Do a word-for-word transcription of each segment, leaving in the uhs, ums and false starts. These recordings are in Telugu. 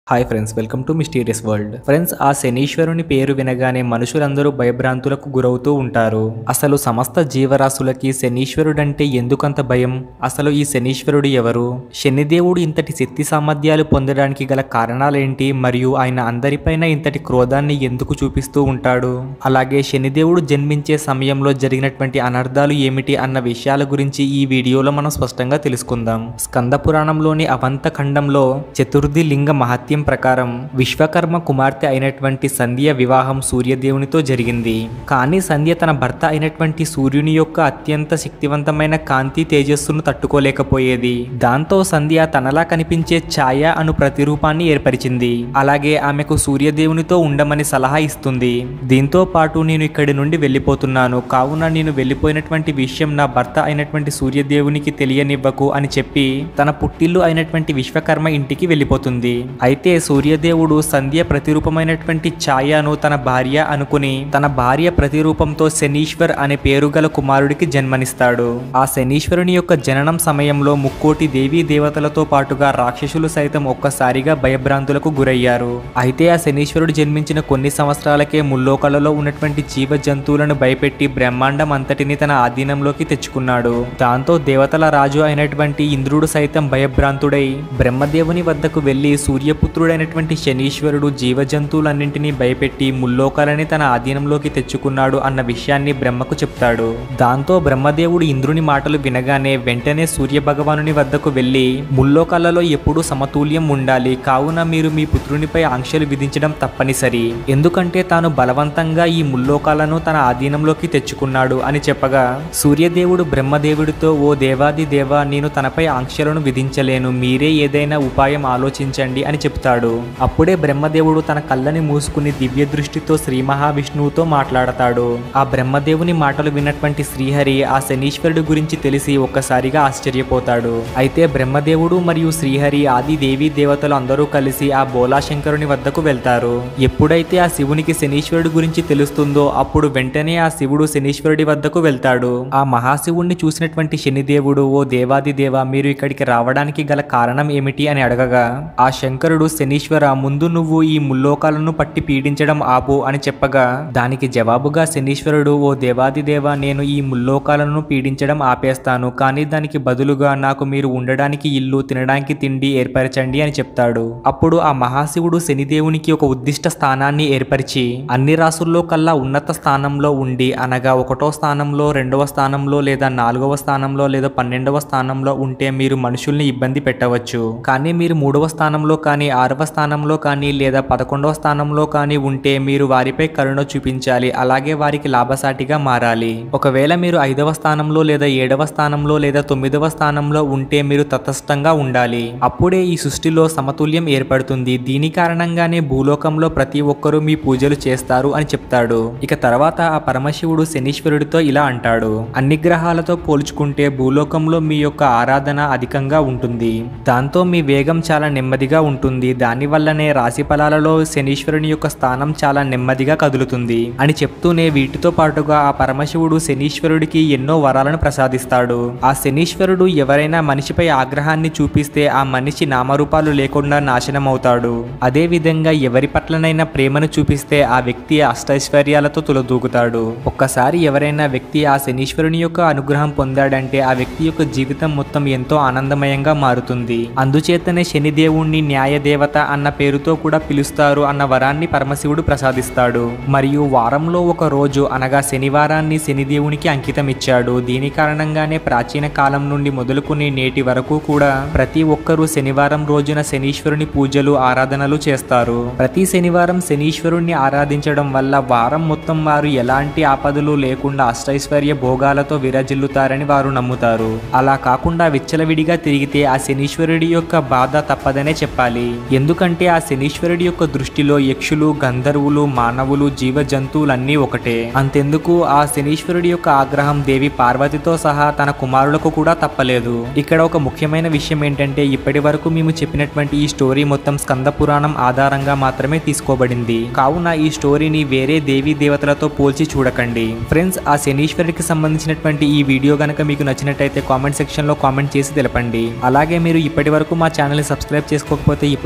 Hi friends, welcome to mysterious world. Friends, ఆ శనీశ్వరుని పేరు వినగానే మనుషులందరూ భయభ్రాంతులకు గురవుతూ ఉంటారు. అసలు సమస్త జీవరాశులకి శనీశ్వరుడంటే ఎందుకంత భయం? అసలు ఈ శనీశ్వరుడు ఎవరు? శనిదేవుడు ఇంతటి శక్తి సామర్థ్యాలు పొందడానికి గల కారణాలేంటి? మరియు ఆయన అందరిపైన ఇంతటి క్రోధాన్ని ఎందుకు చూపిస్తూ ఉంటాడు? అలాగే శనిదేవుడు జన్మించే సమయంలో జరిగినటువంటి అనర్థాలు ఏమిటి అన్న విషయాల గురించి ఈ వీడియోలో మనం స్పష్టంగా తెలుసుకుందాం. స్కంద పురాణంలోని అవంత ఖండంలో చతుర్థి లింగ మహత్యం ప్రకారం విశ్వకర్మ కుమార్తె అయినటువంటి సంధ్య వివాహం సూర్యదేవునితో జరిగింది. కానీ సంధ్య తన భర్త అయినటువంటి సూర్యుని యొక్క అత్యంత శక్తివంతమైన కాంతి తేజస్సును తట్టుకోలేకపోయేది. దాంతో సంధ్య తనలా కనిపించే ఛాయ అను ప్రతిరూపాన్ని ఏర్పరిచింది. అలాగే ఆమెకు సూర్యదేవునితో ఉండమని సలహా ఇస్తుంది. దీంతో పాటు నేను ఇక్కడి నుండి వెళ్ళిపోతున్నాను, కావున నేను వెళ్ళిపోయినటువంటి విషయం నా భర్త అయినటువంటి సూర్యదేవునికి తెలియనివ్వకు అని చెప్పి తన పుట్టిల్లు అయినటువంటి విశ్వకర్మ ఇంటికి వెళ్ళిపోతుంది. అయితే సూర్యదేవుడు సంధ్య ప్రతిరూపమైనటువంటి ఛాయను తన భార్య అనుకుని తన భార్య ప్రతిరూపంతో శనీశ్వర్ అనే పేరు గల కుమారుడికి జన్మనిస్తాడు. ఆ శనీశ్వరుని యొక్క జననం సమయంలో ముక్కోటి దేవీ దేవతలతో పాటుగా రాక్షసులు సైతం ఒక్కసారిగా భయభ్రాంతులకు గురయ్యారు. అయితే ఆ శనీశ్వరుడు జన్మించిన కొన్ని సంవత్సరాలకే ముల్లోకాలలో ఉన్నటువంటి జీవ జంతువులను భయపెట్టి బ్రహ్మాండం అంతటిని తన ఆధీనంలోకి తెచ్చుకున్నాడు. దాంతో దేవతల రాజు అయినటువంటి ఇంద్రుడు సైతం భయభ్రాంతుడై బ్రహ్మదేవుని వద్దకు వెళ్లి సూర్యపుత్రుడైనటువంటి శనీశ్వరుడు జీవ జంతువులన్నింటినీ భయపెట్టి ముల్లోకాలని తన ఆధీనంలోకి తెచ్చుకున్నాడు అన్న విషయాన్ని బ్రహ్మకు చెప్తాడు. దాంతో బ్రహ్మదేవుడు ఇంద్రుని మాటలు వినగానే వెంటనే సూర్య భగవానుని వద్దకు వెళ్లి ముల్లోకాలలో ఎప్పుడూ సమతుల్యం ఉండాలి, కావున మీరు మీ పుత్రునిపై ఆంక్షలు విధించడం తప్పనిసరి, ఎందుకంటే తాను బలవంతంగా ఈ ముల్లోకాలను తన ఆధీనంలోకి తెచ్చుకున్నాడు అని చెప్పగా సూర్యదేవుడు బ్రహ్మదేవుడితో, ఓ దేవాది దేవా, నేను తనపై ఆంక్షలను విధించలేను, మీరే ఏదైనా ఉపాయం ఆలోచించండి అని చెప్తాడు. అప్పుడే బ్రహ్మదేవుడు తన కళ్ళని మూసుకుని దివ్య దృష్టితో శ్రీ మహావిష్ణువుతో మాట్లాడతాడు. ఆ బ్రహ్మదేవుని మాటలు విన్నటువంటి శ్రీహరి ఆ శనీశ్వరుడు గురించి తెలిసి ఒక్కసారిగా ఆశ్చర్యపోతాడు. అయితే బ్రహ్మదేవుడు మరియు శ్రీహరి ఆది దేవీ దేవతలు అందరూ కలిసి ఆ బోలాశంకరుని వద్దకు వెళ్తారు. ఎప్పుడైతే ఆ శివునికి శనీశ్వరుడు గురించి తెలుస్తుందో అప్పుడు వెంటనే ఆ శివుడు శనీశ్వరుడి వద్దకు వెళ్తాడు. ఆ మహాశివుణ్ణి చూసినటువంటి శనిదేవుడు, ఓ దేవాది దేవ, మీరు ఇక్కడికి రావడానికి గల కారణం ఏమిటి అని అడగగా ఆ శంకరుడు, శనీశ్వర, ముందు నువ్వు ఈ ముల్లోకాలను పట్టి పీడించడం ఆపు అని చెప్పగా దానికి జవాబుగా శనీశ్వరుడు, ఓ దేవాది దేవ, నేను ఈ ముల్లోకాలను పీడించడం ఆపేస్తాను, కానీ దానికి బదులుగా నాకు మీరు ఉండడానికి ఇల్లు, తినడానికి తిండి ఏర్పరచండి అని చెప్తాడు. అప్పుడు ఆ మహాశివుడు శనిదేవునికి ఒక ఉద్దిష్ట స్థానాన్ని ఏర్పరిచి అన్ని రాసుల్లో కల్లా ఉన్నత స్థానంలో ఉండి, అనగా ఒకటో స్థానంలో, రెండవ స్థానంలో లేదా నాలుగవ స్థానంలో లేదా పన్నెండవ స్థానంలో ఉంటే మీరు మనుషుల్ని ఇబ్బంది పెట్టవచ్చు, కానీ మీరు మూడవ స్థానంలో కానీ ఆరవ స్థానంలో కానీ లేదా పదకొండవ స్థానంలో కానీ ఉంటే మీరు వారిపై కరుణ చూపించాలి, అలాగే వారికి లాభసాటిగా మారాలి. ఒకవేళ మీరు ఐదవ స్థానంలో లేదా ఏడవ స్థానంలో లేదా తొమ్మిదవ స్థానంలో ఉంటే మీరు తటస్థంగా ఉండాలి. అప్పుడే ఈ సృష్టిలో సమతుల్యం ఏర్పడుతుంది. దీని కారణంగానే భూలోకంలో ప్రతి ఒక్కరూ మీ పూజలు చేస్తారు అని చెప్తాడు. ఇక తర్వాత ఆ పరమశివుడు శనీశ్వరుడితో ఇలా అంటాడు, అన్ని గ్రహాలతో పోల్చుకుంటే భూలోకంలో మీ యొక్క ఆరాధన అధికంగా ఉంటుంది, దాంతో మీ వేగం చాలా నెమ్మదిగా ఉంటుంది, దాని వల్లనే రాశి ఫలాలలో శనీశ్వరుని యొక్క స్థానం చాలా నెమ్మదిగా కదులుతుంది అని చెప్తూనే వీటితో పాటుగా ఆ పరమశివుడు శనీశ్వరుడికి ఎన్నో వరాలను ప్రసాదిస్తాడు. ఆ శనీశ్వరుడు ఎవరైనా మనిషిపై ఆగ్రహాన్ని చూపిస్తే ఆ మనిషి నామరూపాలు లేకుండా నాశనం అవుతాడు. అదే విధంగా ఎవరి పట్లనైనా ప్రేమను చూపిస్తే ఆ వ్యక్తి అష్టైశ్వర్యాలతో తులదూకుతాడు. ఒక్కసారి ఎవరైనా వ్యక్తి ఆ శనీశ్వరుని యొక్క అనుగ్రహం పొందాడంటే ఆ వ్యక్తి యొక్క జీవితం మొత్తం ఎంతో ఆనందమయంగా మారుతుంది. అందుచేతనే శనిదేవుణ్ణి న్యాయదేవత అన్న పేరుతో కూడా పిలుస్తారు అన్న వరాన్ని పరమశివుడు ప్రసాదిస్తాడు. మరియు వారంలో ఒక రోజు అనగా శనివారాన్ని శనిదేవునికి అంకితం ఇచ్చాడు. దీని కారణంగానే ప్రాచీన కాలం నుండి మొదలుకుని నేటి వరకు కూడా ప్రతి ఒక్కరూ శనివారం రోజున శనీశ్వరుని పూజలు ఆరాధనలు చేస్తారు. ప్రతి శనివారం శనీశ్వరుణ్ణి ఆరాధించడం వల్ల వారం మొత్తం వారు ఎలాంటి ఆపదలు లేకుండా అష్టైశ్వర్య భోగాలతో విరాజిల్లుతారని వారు నమ్ముతారు. అలా కాకుండా విచ్చలవిడిగా తిరిగితే ఆ శనీశ్వరుడి యొక్క బాధ తప్పదనే చెప్పాలి. ఎందుకంటే ఆ శనీశ్వరుడి యొక్క దృష్టిలో యక్షులు, గంధర్వులు, మానవులు, జీవ జంతువులన్నీ ఒకటే. అంతెందుకు ఆ శనీశ్వరుడి యొక్క ఆగ్రహం దేవి పార్వతితో సహా తన కుమారులకు కూడా తప్పలేదు. ఇక్కడ ఒక ముఖ్యమైన విషయం ఏంటంటే ఇప్పటి వరకు మేము చెప్పినటువంటి ఈ స్టోరీ మొత్తం స్కంద పురాణం ఆధారంగా మాత్రమే తీసుకోబడింది, కావున ఈ స్టోరీని వేరే దేవీ దేవతలతో పోల్చి చూడకండి. ఫ్రెండ్స్, ఆ శనీశ్వరుడికి సంబంధించినటువంటి ఈ వీడియో గనక మీకు నచ్చినట్టయితే కామెంట్ సెక్షన్ లో కామెంట్ చేసి తెలపండి. అలాగే మీరు ఇప్పటి వరకు మా ఛానల్ ని సబ్స్క్రైబ్ చేసుకోకపోతే ఇప్పుడే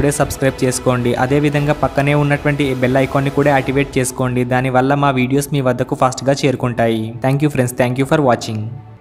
ఇప్పుడే సబ్స్క్రైబ్ చేసుకోండి. అదేవిధంగా పక్కనే ఉన్నటువంటి బెల్ ఐకాన్ని కూడా యాక్టివేట్ చేసుకోండి. దానివల్ల మా వీడియోస్ మీ వద్దకు ఫాస్ట్గా చేరుకుంటాయి. Thank you friends, thank you for watching.